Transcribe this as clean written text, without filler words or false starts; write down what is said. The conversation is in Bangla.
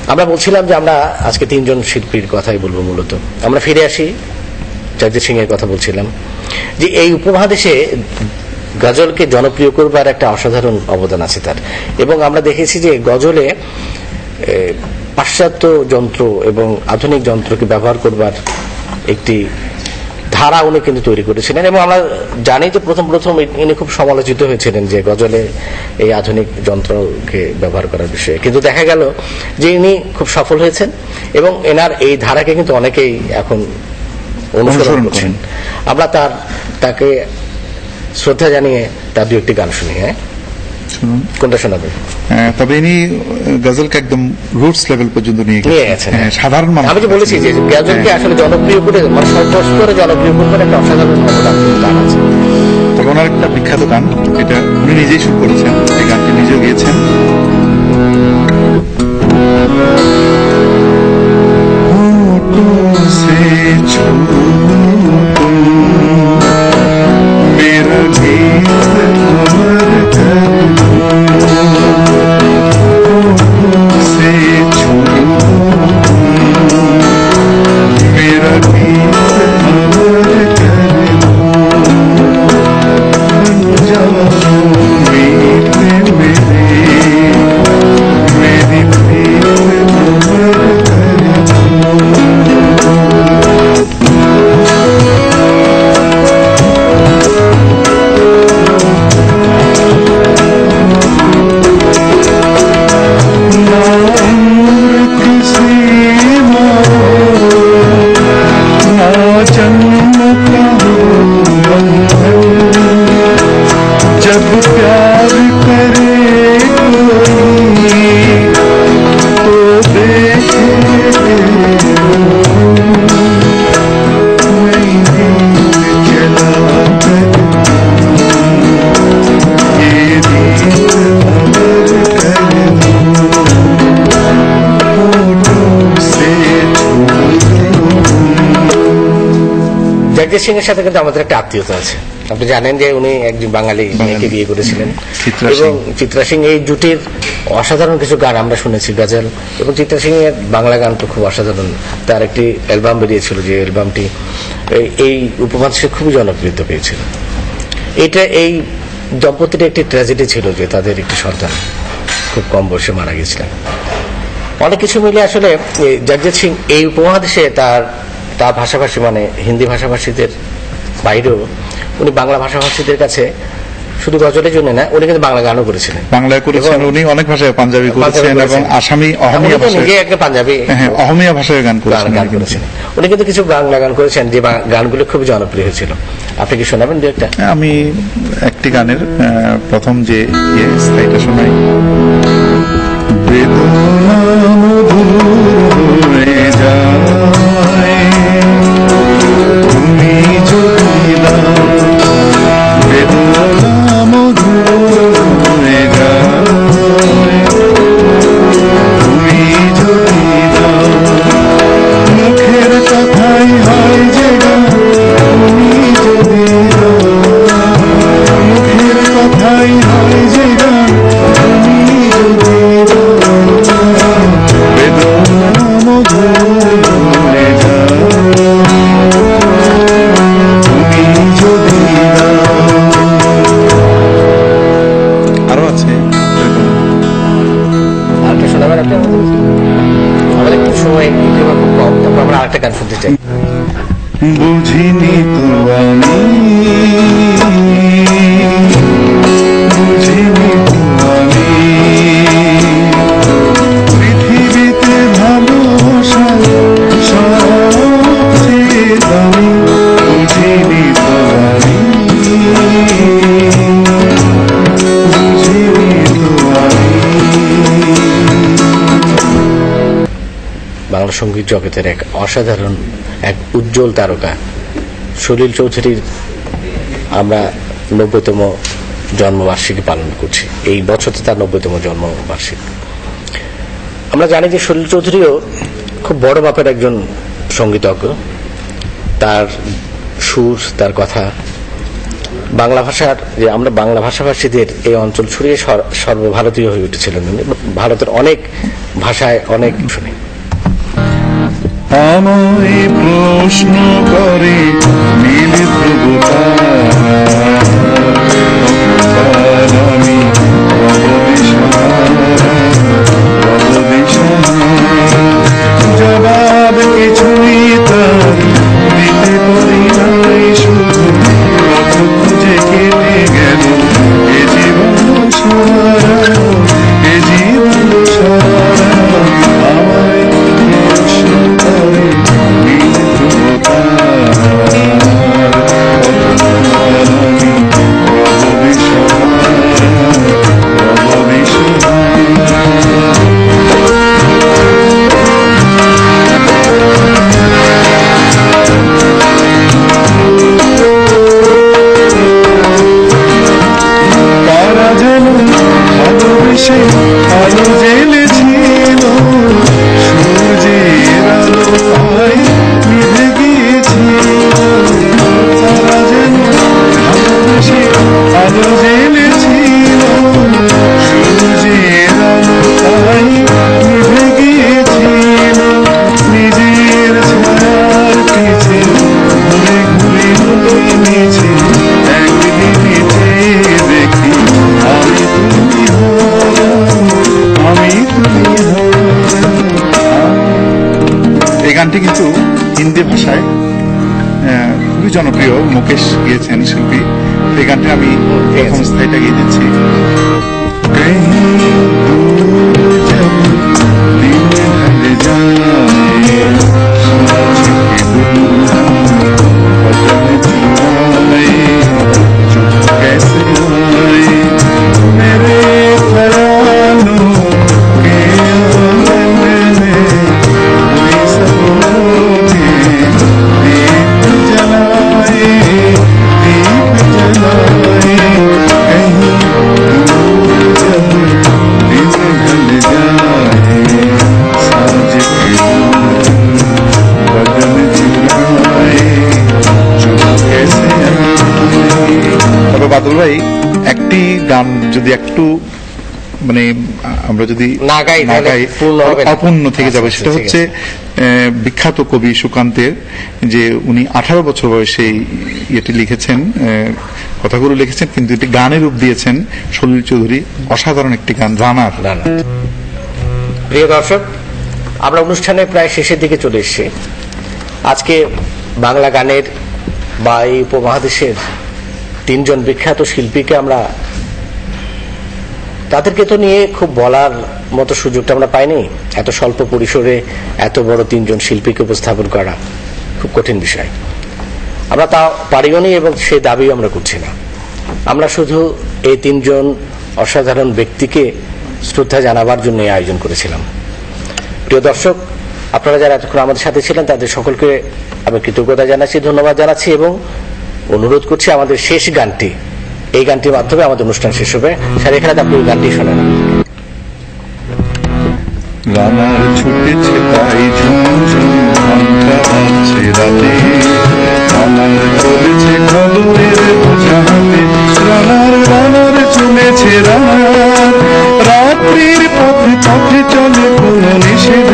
আমরা বলছিলাম যে আমরা আজকে তিনজন শিল্পীর কথাই বলবো। মূলত আমরা ফিরে আসি, জগজিৎ সিং এর কথা বলছিলাম যে এই উপমহাদেশে গজলকে জনপ্রিয় করবার একটা অসাধারণ অবদান আছে তার। এবং আমরা দেখেছি যে গজলে পাশ্চাত্য যন্ত্র এবং আধুনিক যন্ত্রকে ব্যবহার করবার একটি ধারা উনি কিন্তু তৈরি করেছিলেন। এবং আমরা জানি যে প্রথম ইনি খুব সমালোচিত হয়েছিলেন যে গজলে এই আধুনিক যন্ত্রকে ব্যবহার করার বিষয়ে, কিন্তু দেখা গেল যে ইনি খুব সফল হয়েছেন এবং এনার এই ধারাকে কিন্তু অনেকেই এখন অনুসরণ করছেন। আমরা তাকে শ্রদ্ধা জানিয়ে তার দু একটি গান শুনি। হ্যাঁ, কোনটা শোনাবেন? তবে ইনি গজলকে একদম রুটস লেভেল পর্যন্ত নিয়ে গেছেন। সাধারণ মানুষ, আমি যে বলেছি যে গজলকে আসলে জনপ্রিয় করে, মানে সর্বস্তরে জনপ্রিয় করবার একটা অসাধারণ অবদান গান আছে। তবে ওনার একটা বিখ্যাত গান, এটা উনি নিজেই শুরু করেছেন, এই গানটি নিজেও গিয়েছেন। জগজিৎ সিং এর সাথে কিন্তু আমাদের একটা আত্মীয়তা আছে। আপনি জানেন যে উনি একজন বাঙালি মেয়েকে বিয়ে করেছিলেন এবং চিত্রা সিং। এই জুটির অসাধারণ কিছু গান আমরা শুনেছি, গজল এবং চিত্রা সিং এর বাংলা গান তো খুব অসাধারণ। তার একটি অ্যালবাম বেরিয়েছিল, যে অ্যালবামটি এই উপমহাদেশে খুবই জনপ্রিয়তা পেয়েছিল। এই দম্পতির একটি ট্র্যাজেডি ছিল যে তাদের একটি সন্তান খুব কম বয়সে মারা গেছিলেন। অনেক কিছু মিলে আসলে জগজিৎ সিং এই উপমহাদেশে তার ভাষাভাষী, মানে হিন্দি ভাষাভাষীদের বাইরেও উনি বাংলা ভাষাভাষীদের কাছে শুধু গজলের জন্য না, উনি কিন্তু বাংলা গানও করেছিলেন। বাংলায় করেছেন উনি, অনেক ভাষায়, পাঞ্জাবি করেছেন এবং আসামি, অহমিয়া ভাষায়, নিজে একটা পাঞ্জাবি, অহমিয়া ভাষায় গান করেছেন। উনি কিন্তু কিছু বাংলা গান করেছেন যে গানগুলো খুব জনপ্রিয় হয়েছিল। আপনি কি শোনাবেন দু একটা? আমি একটি গানের প্রথম যে স্থায়ীটা শোনাই। বুঝিনি তো আমি, বুঝিনি তো আমি, পৃথিবীতে ভালোবাসা সবচেয়ে দামি। বুঝিনি তো আমি, বুঝিনি তো আমি। বাংলা সঙ্গীত জগতের এক অসাধারণ, এক উজ্জ্বল তারকা সলিল চৌধুরীর আমরা 90তম জন্মবার্ষিকী পালন করছি। এই বছর তার 90তম জন্মবার্ষিকী। আমরা জানি যে সলিল চৌধুরীও খুব বড় মাপের একজন সঙ্গীতজ্ঞ। তার সুর, তার কথা বাংলা ভাষার যে আমরা বাংলা ভাষাভাষীদের এই অঞ্চল ছড়িয়ে সর্বভারতীয় হয়ে উঠেছিলেন। ভারতের অনেক ভাষায় অনেক শুনি। আমায় প্রশ্ন করে নীল আমি জবাব কিছুই তার দিতে পারি নাই, শুধু পথ খুঁজে কেটে গেল এ জীবন সারা, এ জীবন সারা। আমায় প্রশ্ন করে নীল আলো জ্বেলেছিল, সূর্যের আলো তাই নিভে গিয়েছিল। তারা যেন ভালোবেসে আলো জ্বেলেছিল, সূর্যের আলো তাই নিভে গিয়েছিল। নিজের ছায়ার পিছে ঘুরে ঘুরে নদী মিছে একদিন চেয়ে দেখি আমি তুমি এই গানটি কিন্তু হিন্দি ভাষায় খুবই জনপ্রিয়, মুকেশ গিয়েছেন শিল্পী। এই গানটি আমি প্রথম স্থায়ীটা গিয়ে দিচ্ছি। বাদল ভাই, একটি গান যদি একটু মানে আমরা যদি না গাই অপূর্ণ থেকে যাবে, সেটা হচ্ছে বিখ্যাত কবি সুকান্তের, যে উনি 18 বছর বয়সে ইয়েটি লিখেছেন, কথাগুলো লিখেছেন, কিন্তু এটি গানের রূপ দিয়েছেন সলিল চৌধুরী। অসাধারণ একটি গান, রানার। প্রিয় দর্শক, আমরা অনুষ্ঠানের প্রায় শেষের দিকে চলে এসেছি। আজকে বাংলা গানের বা এই উপমহাদেশের 3 জন বিখ্যাত শিল্পীকে আমরা, তাদেরকে তো নিয়ে খুব বলার মতো সুযোগটা আমরা পাইনি। এত স্বল্প পরিসরে এত বড় 3 জন শিল্পীকে উপস্থাপন করা খুব কঠিন বিষয়। আমরা তা পারিও নি এবং সে দাবিও আমরা করছি না। আমরা শুধু এই 3 জন অসাধারণ ব্যক্তিকে শ্রদ্ধা জানাবার জন্য এই আয়োজন করেছিলাম। প্রিয় দর্শক, আপনারা যারা এতক্ষণ আমাদের সাথে ছিলেন তাদের সকলকে আমি কৃতজ্ঞতা জানাচ্ছি, ধন্যবাদ জানাচ্ছি এবং অনুরোধ করছি আমাদের শেষ গানটি, এই গানটির মাধ্যমে আমাদের অনুষ্ঠান শেষ হবে। স্যার, এখানে আপনি গানটি শোনেন। রানার ছুটেছে তাই ঝুমঝুম ঘন্টা বাজছে রাতে, রানার চলেছে খবরের বোঝা হাতে, রানার চলেছে রানার, রাত্রির পথে পথে চলে কোনো নিষেধ